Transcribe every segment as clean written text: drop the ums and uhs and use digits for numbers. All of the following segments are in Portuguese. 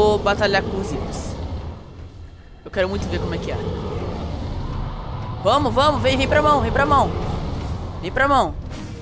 vou batalhar com os Hippos. Eu quero muito ver como é que é. Vamos, vamos, vem pra mão, vem pra mão. Vem pra mão.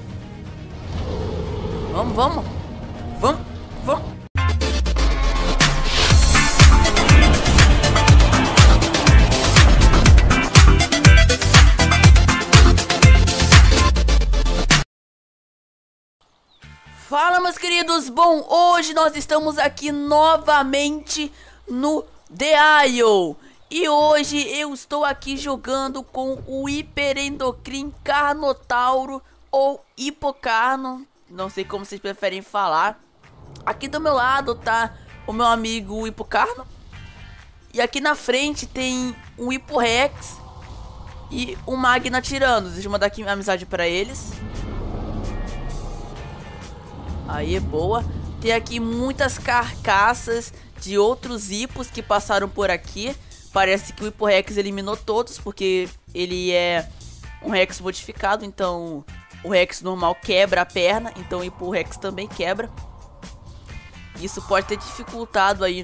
Vamos, vamos. Vamos, vamos. Fala, meus queridos. Bom, hoje nós estamos aqui novamente no The Isle. E hoje eu estou aqui jogando com o Hiperendocrin Carnotauro ou Hipocarno, não sei como vocês preferem falar. Aqui do meu lado tá o meu amigo Hipocarno. E aqui na frente tem um Hiporex e um Magna Tiranos. Deixa eu mandar aqui amizade pra eles. Aí, boa. Tem aqui muitas carcaças de outros hipos que passaram por aqui. Parece que o Hiporex eliminou todos, porque ele é um Rex modificado. Então o Rex normal quebra a perna, então o Hiporex também quebra. Isso pode ter dificultado aí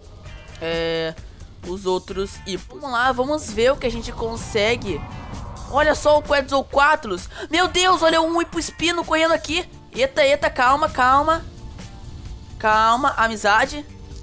os outros hipos. Vamos lá, vamos ver o que a gente consegue. Olha só o Quetzalcoatlus. Meu Deus, olha um hipo espino correndo aqui. Eita, eita, calma, calma. Calma, amizade.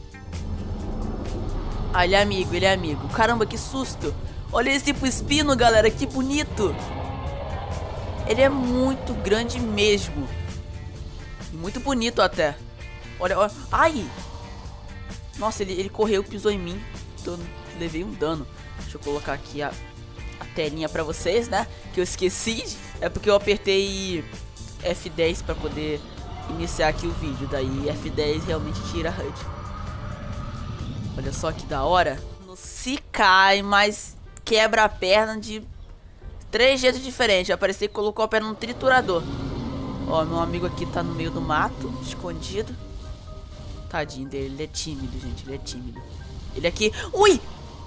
Ah, ele é amigo, ele é amigo. Caramba, que susto. Olha esse tipo espino, galera, que bonito. Ele é muito grande mesmo. Muito bonito até. Olha, olha. Ai. Nossa, ele correu, pisou em mim. Então, levei um dano. Deixa eu colocar aqui a telinha pra vocês, né? Que eu esqueci. É porque eu apertei F10 pra poder iniciar aqui o vídeo. Daí F10 realmente tira a HUD. Olha só que da hora. Se cai, mas quebra a perna de 3 jeitos diferentes. Vai parecer que colocou a perna num triturador. Ó, meu amigo aqui tá no meio do mato, escondido. Tadinho dele, ele é tímido, gente, ele é tímido. Ele aqui... Ui!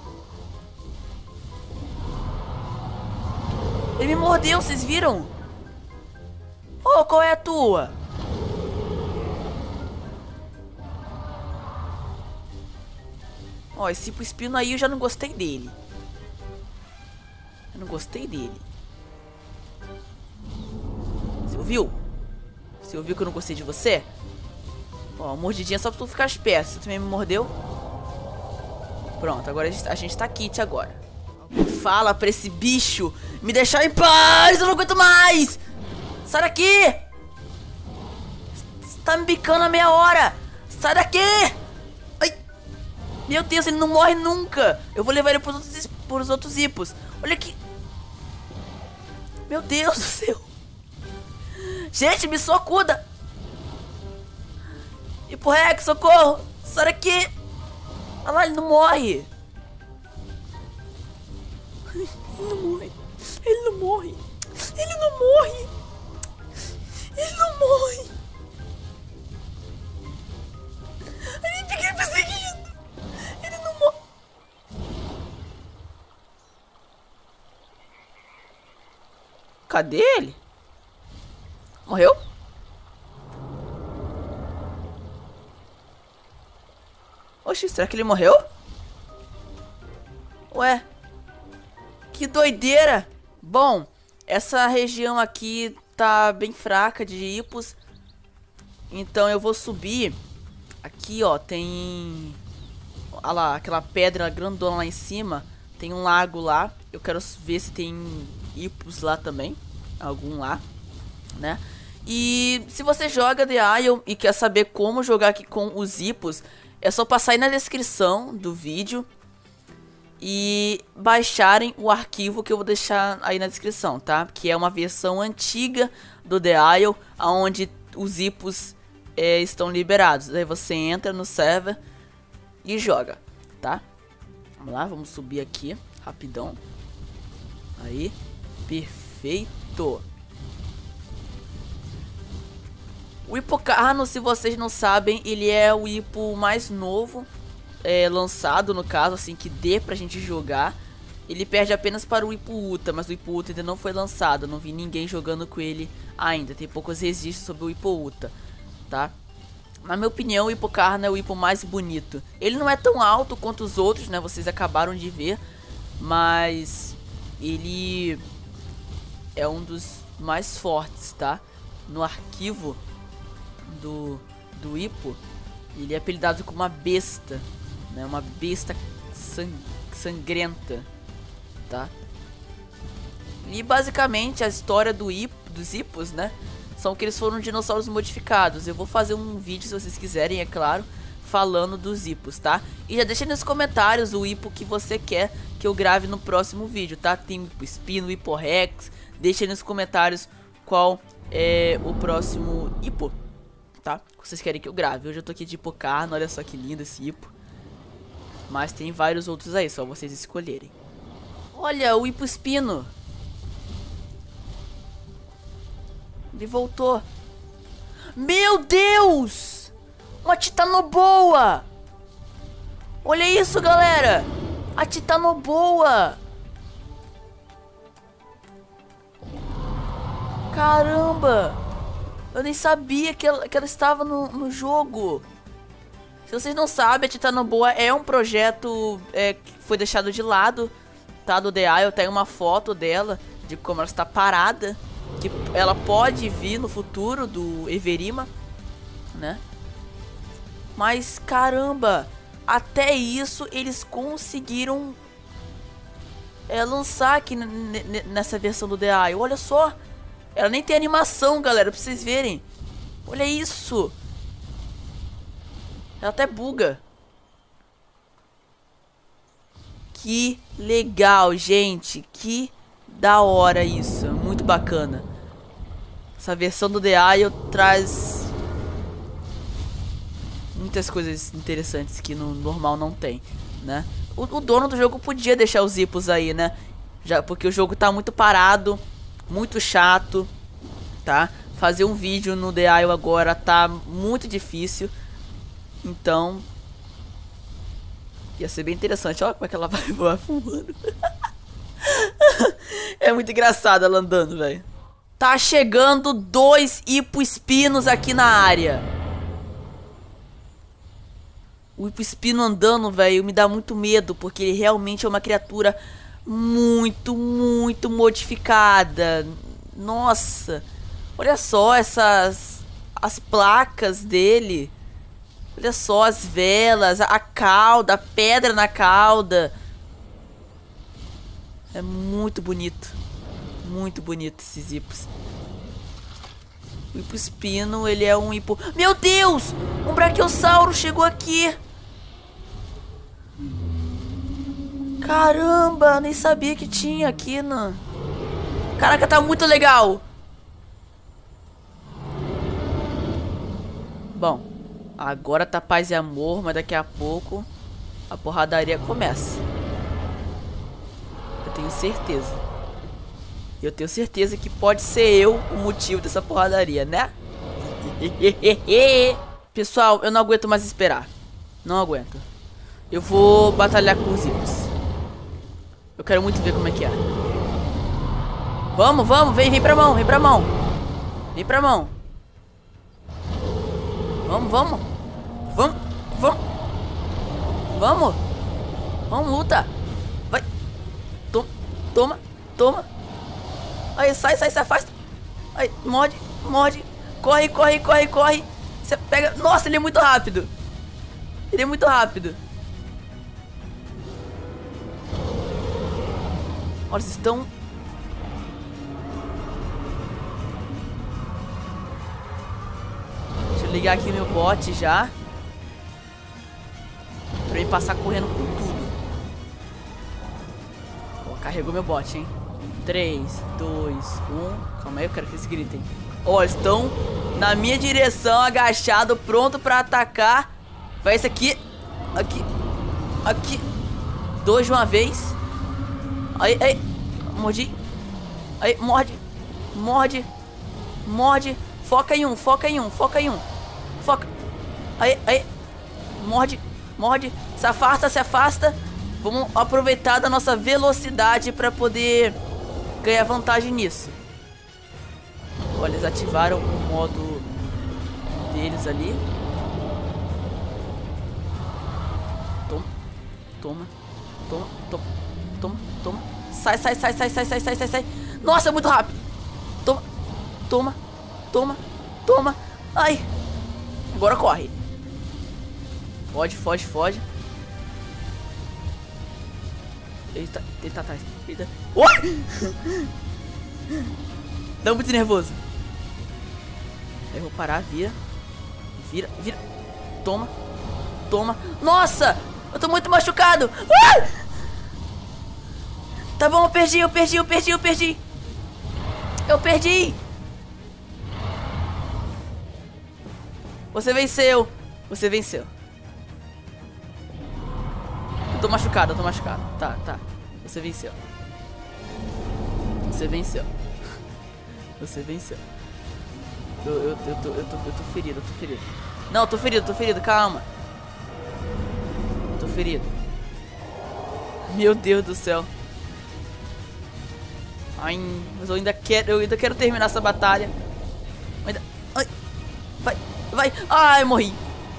Ele me mordeu, vocês viram? Ô, qual é a tua? Ó, esse tipo espino aí eu já não gostei dele. Eu não gostei dele. Você ouviu? Você ouviu que eu não gostei de você? Ó, mordidinha só pra tu ficar esperto. Você também me mordeu? Pronto, agora a gente tá kit agora. Fala pra esse bicho me deixar em paz, eu não aguento mais! Sai daqui! Você tá me bicando a meia hora! Sai daqui! Ai! Meu Deus, ele não morre nunca! Eu vou levar ele pros outros hipos. Olha aqui! Meu Deus do céu! Gente, me socuda! Hiporex, socorro! Sai daqui! Olha lá, ele não morre! Ele não morre! Ele não morre! Ele não morre! Ele não morre! Ele fica me perseguindo! Ele não morre! Cadê ele? Morreu? Oxi, será que ele morreu? Ué, que doideira! Bom, essa região aqui tá bem fraca de hipos. Então eu vou subir. Aqui, ó, tem... Olha lá, aquela pedra grandona lá em cima. Tem um lago lá. Eu quero ver se tem hipos lá também. Algum lá, né? E se você joga The Isle e quer saber como jogar aqui com os hipos, é só passar aí na descrição do vídeo e baixarem o arquivo que eu vou deixar aí na descrição, tá? Que é uma versão antiga do The Isle, onde os hipos estão liberados. Aí você entra no server e joga, tá? Vamos lá, vamos subir aqui, rapidão. Aí, perfeito. O Hipocarno, se vocês não sabem, ele é o hipo mais novo lançado, no caso, assim, que dê pra gente jogar. Ele perde apenas para o Hipo-Uta, mas o Hipo-Uta ainda não foi lançado. Não vi ninguém jogando com ele ainda. Tem poucos registros sobre o Hipo-Uta, tá? Na minha opinião, o Hipocarno é o hipo mais bonito. Ele não é tão alto quanto os outros, né? Vocês acabaram de ver. Mas ele é um dos mais fortes, tá? No arquivo do hipo, ele é apelidado como uma besta, né? Uma besta sangrenta, tá? E basicamente a história dos hipos, né? São que eles foram dinossauros modificados. Eu vou fazer um vídeo, se vocês quiserem, é claro, falando dos hipos, tá? E já deixa nos comentários o hipo que você quer que eu grave no próximo vídeo, tá? Tem o hipo espino, o hipo rex. Deixa aí nos comentários qual é o próximo hipo, tá? Que vocês querem que eu grave. Hoje eu tô aqui de Hipocarno, olha só que lindo esse hipo. Mas tem vários outros aí, só vocês escolherem. Olha, o hipo espino. Ele voltou. Meu Deus! Uma titanoboa! Olha isso, galera! A titanoboa! Caramba! Eu nem sabia que ela estava no jogo. Se vocês não sabem, a titanoboa é um projeto que foi deixado de lado, tá? Do The Isle. Tem uma foto dela, de como ela está parada. Que ela pode vir no futuro do Everima, né? Mas caramba, até isso eles conseguiram lançar aqui nessa versão do The Isle. Olha só, ela nem tem animação, galera, pra vocês verem. Olha isso. Ela até buga. Que legal, gente. Que da hora isso, muito bacana. Essa versão do The Isle traz muitas coisas interessantes que no normal não tem, né? O dono do jogo podia deixar os hipos aí, né? Já, porque o jogo tá muito parado, muito chato, tá? Fazer um vídeo no The Isle agora tá muito difícil. Então ia ser bem interessante. Olha como é que ela vai voar fumando. É muito engraçado ela andando, velho. Tá chegando 2 hipo espinos aqui na área. O hipo espino andando, velho, me dá muito medo, porque ele realmente é uma criatura muito modificada. Nossa. Olha só as placas dele. Olha só as velas, a cauda, a pedra na cauda. É muito bonito. Muito bonito esses hipos. O hipo espino, ele é um hipo... Meu Deus! Um brachiosauro chegou aqui. Caramba, nem sabia que tinha aqui, né? Caraca, tá muito legal. Bom, agora tá paz e amor, mas daqui a pouco a porradaria começa. Eu tenho certeza. Eu tenho certeza que pode ser eu o motivo dessa porradaria, né? Pessoal, eu não aguento mais esperar. Não aguento. Eu vou batalhar com os hipos. Eu quero muito ver como é que é. Vamos, vamos, vem pra mão, vem pra mão. Vem pra mão. Vamos, vamos. Vamos, vamos. Vamos. Vamos, luta. Vai. Toma, toma. Aí, sai, sai, se afasta. Aí, morde, morde. Corre, corre, corre, corre. Você pega... Nossa, ele é muito rápido. Ele é muito rápido. Olha, eles estão... Deixa eu ligar aqui meu bot já. Pra ele passar correndo com tudo. Ó, carregou meu bot, hein? 3, 2, 1. Calma aí, eu quero que eles gritem. Ó, eles estão na minha direção, agachado, pronto pra atacar. Vai esse aqui. Aqui. Aqui. 2 de uma vez. Aí, aí. Mordi. Aí, morde. Morde. Morde. Foca em um, foca em um, foca em um. Foca. Aí, aí. Morde. Morde. Se afasta, se afasta. Vamos aproveitar da nossa velocidade pra poder ganhar vantagem nisso. Olha, eles ativaram o modo deles ali. Toma. Toma. Toma. Toma. Toma. Toma. Sai, sai, sai, sai, sai, sai, sai, sai, sai. Nossa, muito rápido. Toma. Toma. Toma. Toma. Ai. Agora corre. Foge, foge, foge. Eita, ele tá atrás. Eita. Oi! Tá muito nervoso. Aí eu vou parar, vira. Vira, vira. Toma. Toma. Nossa! Eu tô muito machucado. Ah! Tá bom, eu perdi, eu perdi, eu perdi, eu perdi. Eu perdi. Você venceu. Você venceu. Eu tô machucado, eu tô machucado. Tá, tá. Você venceu. Você venceu. Você venceu. Eu tô ferido, eu tô ferido. Não, eu tô ferido, calma. Eu tô ferido. Meu Deus do céu. Ai, mas eu ainda quero terminar essa batalha. Ainda, ai, vai, vai. Ai, morri.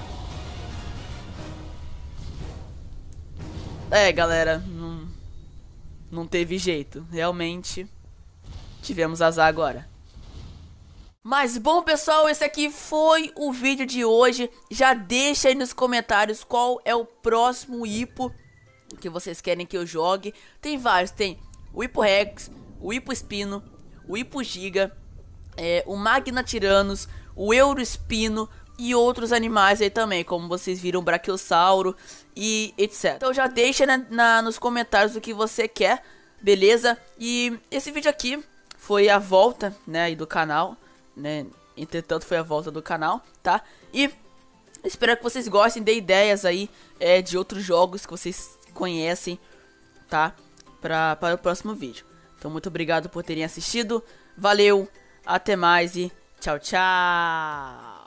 É, galera, não teve jeito. Realmente tivemos azar agora. Mas bom, pessoal, esse aqui foi o vídeo de hoje. Já deixa aí nos comentários qual é o próximo Hippo que vocês querem que eu jogue. Tem vários, tem o Hippo Rex, o Hippo Espino, o Hippo Giga, o Magna Tyrannus, o Euroespino e outros animais aí também, como vocês viram, o Brachiosauro e etc. Então já deixa nos comentários o que você quer, beleza? E esse vídeo aqui foi a volta, né, aí do canal, né? Entretanto foi a volta do canal, tá? E espero que vocês gostem, dê ideias aí de outros jogos que vocês conhecem, tá? Para o próximo vídeo. Então muito obrigado por terem assistido, valeu, até mais e tchau, tchau!